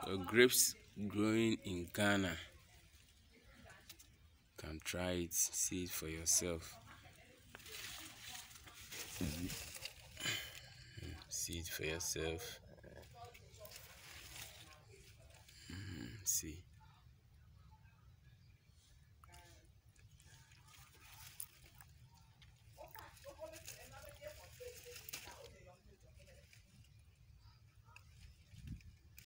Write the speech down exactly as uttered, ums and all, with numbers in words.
Your grapes growing in Ghana. You can try it, see it for yourself. See it for yourself. See.